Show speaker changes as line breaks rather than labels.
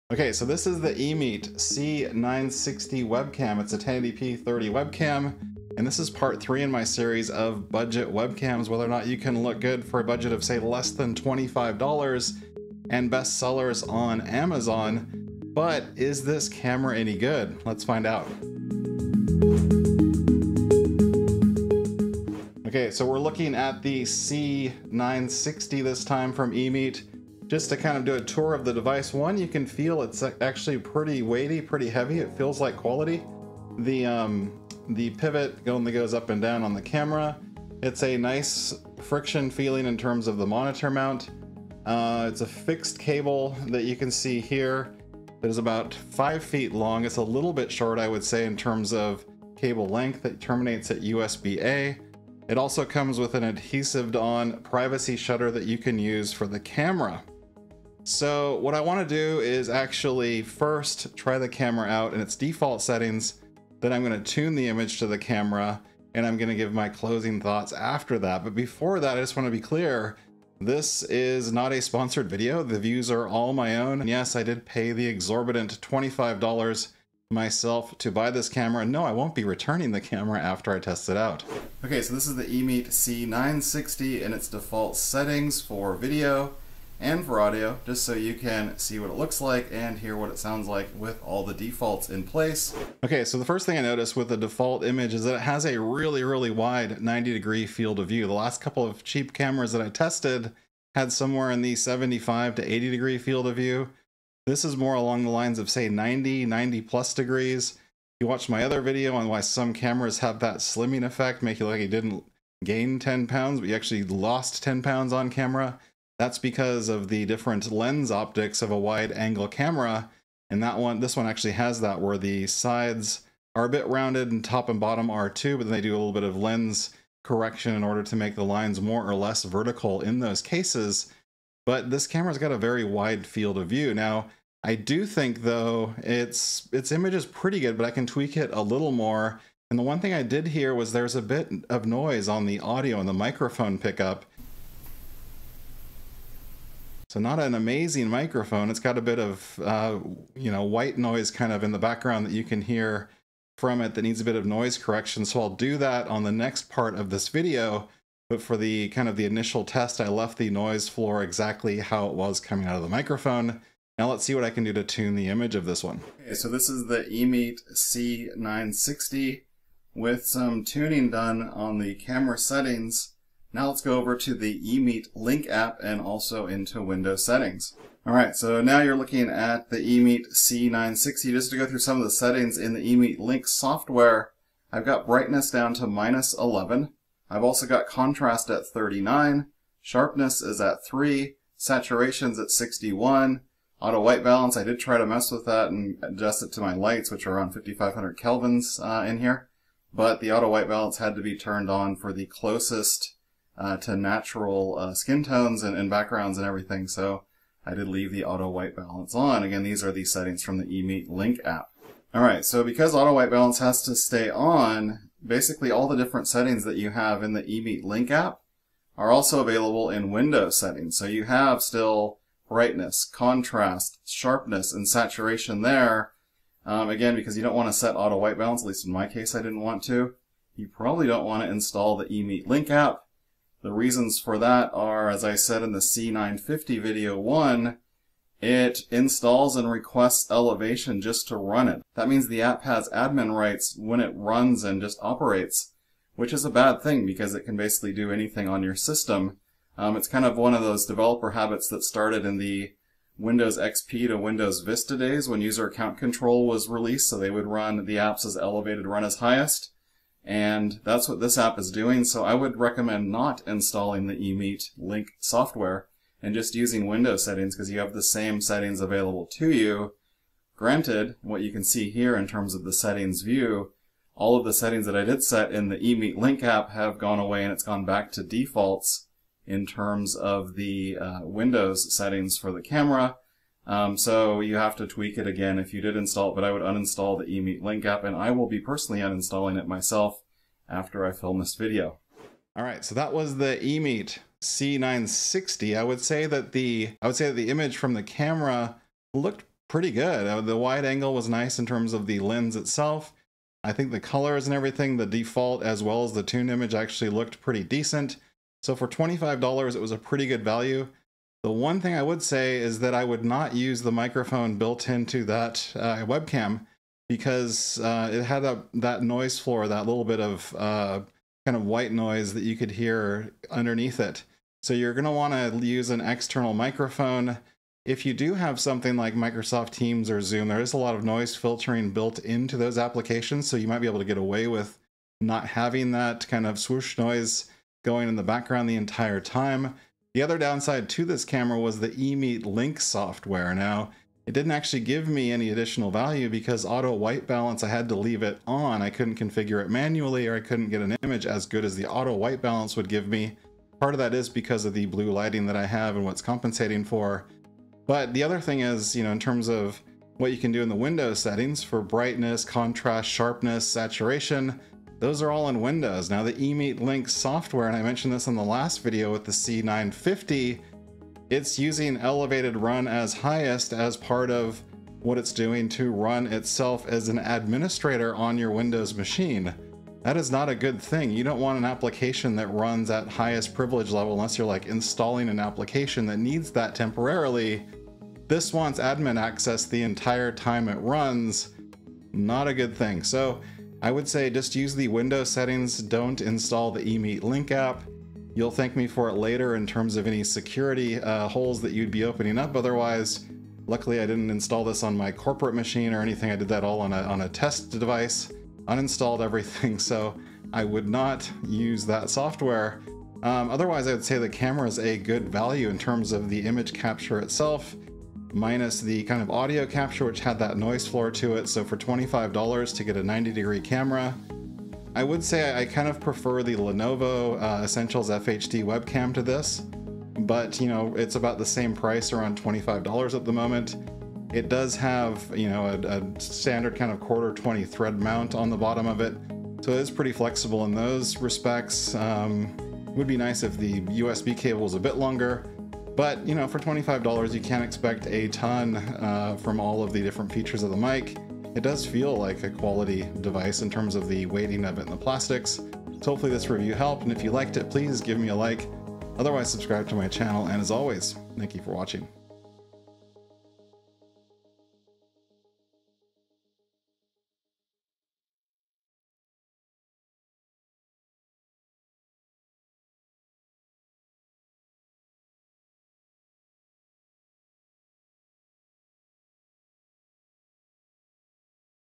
Okay, so this is the eMeet C960 webcam. It's a 1080p 30 webcam, and this is part 3 in my series of budget webcams, whether or not you can look good for a budget of, say, less than $25 and bestsellers on Amazon. But is this camera any good? Let's find out. Okay, so we're looking at the C960 this time from eMeet. Just to kind of do a tour of the device, one, you can feel it's actually pretty weighty, pretty heavy. It feels like quality. The pivot only goes up and down on the camera. It's a nice friction feeling in terms of the monitor mount. It's a fixed cable that you can see here. It is about 5 feet long. It's a little bit short, I would say, in terms of cable length. It terminates at USB-A. It also comes with an adhesive-on privacy shutter that you can use for the camera. So what I want to do is actually first try the camera out in its default settings, then I'm going to tune the image to the camera, and I'm going to give my closing thoughts after that. But before that, I just want to be clear, this is not a sponsored video. The views are all my own. And yes, I did pay the exorbitant $25 myself to buy this camera. No, I won't be returning the camera after I test it out. Okay, so this is the eMeet C960 in its default settings for video and for audio, just so you can see what it looks like and hear what it sounds like with all the defaults in place. Okay, so the first thing I noticed with the default image is that it has a really wide 90-degree field of view. The last couple of cheap cameras that I tested had somewhere in the 75 to 80-degree field of view. This is more along the lines of, say, 90 plus degrees. If you watch my other video on why some cameras have that slimming effect, make you look like you didn't gain 10 pounds, but you actually lost 10 pounds on camera. That's because of the different lens optics of a wide angle camera. And this one actually has that, where the sides are a bit rounded and top and bottom are too, but then they do a little bit of lens correction in order to make the lines more or less vertical in those cases. But this camera's got a very wide field of view. Now, I do think though, its image is pretty good, but I can tweak it a little more. And the one thing I did hear was there's a bit of noise on the audio and the microphone pickup. So not an amazing microphone. It's got a bit of, white noise kind of in the background that you can hear from it that needs a bit of noise correction. So I'll do that on the next part of this video. But for the kind of the initial test, I left the noise floor exactly how it was coming out of the microphone. Now let's see what I can do to tune the image of this one. Okay, so this is the eMeet C960 with some tuning done on the camera settings. Now let's go over to the eMeet Link app and also into Windows settings. Alright, so now you're looking at the eMeet C960. Just to go through some of the settings in the eMeet Link software, I've got brightness down to -11. I've also got contrast at 39. Sharpness is at 3. Saturation's at 61. Auto white balance, I did try to mess with that and adjust it to my lights, which are around 5500 kelvins in here. But the auto white balance had to be turned on for the closest to natural skin tones and backgrounds and everything, so I did leave the auto white balance on. Again, these are the settings from the eMeet Link app. Alright, so because auto white balance has to stay on, basically all the different settings that you have in the eMeet Link app are also available in Windows settings. So you have still brightness, contrast, sharpness, and saturation there. Again, because you don't want to set auto white balance, at least in my case I didn't want to. You probably don't want to install the eMeet Link app. The reasons for that are, as I said in the C950 video 1, it installs and requests elevation just to run it. That means the app has admin rights when it runs and just operates, which is a bad thing because it can basically do anything on your system. It's kind of one of those developer habits that started in the Windows XP to Windows Vista days when user account control was released, so they would run the apps as elevated, run as highest. And that's what this app is doing, so I would recommend not installing the eMeet Link software and just using Windows settings because you have the same settings available to you. Granted, what you can see here in terms of the settings view, all of the settings that I did set in the eMeet Link app have gone away and it's gone back to defaults in terms of the Windows settings for the camera. So you have to tweak it again if you did install it, but I would uninstall the eMeet Link app, and I will be personally uninstalling it myself after I film this video. Alright, so that was the eMeet C960. I would say that the image from the camera looked pretty good. The wide angle was nice in terms of the lens itself. I think the colors and everything, the default as well as the tuned image actually looked pretty decent. So for $25, it was a pretty good value. The one thing I would say is that I would not use the microphone built into that webcam, because it had that noise floor, that little bit of kind of white noise that you could hear underneath it. So you're going to want to use an external microphone. If you do have something like Microsoft Teams or Zoom, there is a lot of noise filtering built into those applications, so you might be able to get away with not having that kind of swoosh noise going in the background the entire time. The other downside to this camera was the eMeet Link software. Now, it didn't actually give me any additional value because auto white balance, I had to leave it on. I couldn't configure it manually, or I couldn't get an image as good as the auto white balance would give me. Part of that is because of the blue lighting that I have and what's compensating for. But the other thing is, you know, in terms of what you can do in the Windows settings for brightness, contrast, sharpness, saturation, those are all in Windows. Now the eMeet Link software, and I mentioned this in the last video with the C950, it's using elevated run as highest as part of what it's doing to run itself as an administrator on your Windows machine. That is not a good thing. You don't want an application that runs at highest privilege level unless you're like installing an application that needs that temporarily. This wants admin access the entire time it runs. Not a good thing. So I would say just use the Windows settings. Don't install the eMeet Link app. You'll thank me for it later in terms of any security holes that you'd be opening up otherwise. Luckily, I didn't install this on my corporate machine or anything. I did that all on a test device, uninstalled everything, so I would not use that software. Otherwise, I would say the camera is a good value in terms of the image capture itself, minus the kind of audio capture, which had that noise floor to it. So for $25 to get a 90-degree camera, I would say I kind of prefer the Lenovo Essentials FHD webcam to this, but you know, it's about the same price, around $25 at the moment. It does have, you know, a standard kind of 1/4-20 thread mount on the bottom of it, so it is pretty flexible in those respects. Would be nice if the USB cable was a bit longer, but you know, for $25 you can't expect a ton from all of the different features of the mic. It does feel like a quality device in terms of the weighting of it and the plastics. So hopefully this review helped, and if you liked it, please give me a like. Otherwise, subscribe to my channel, and as always, thank you for watching.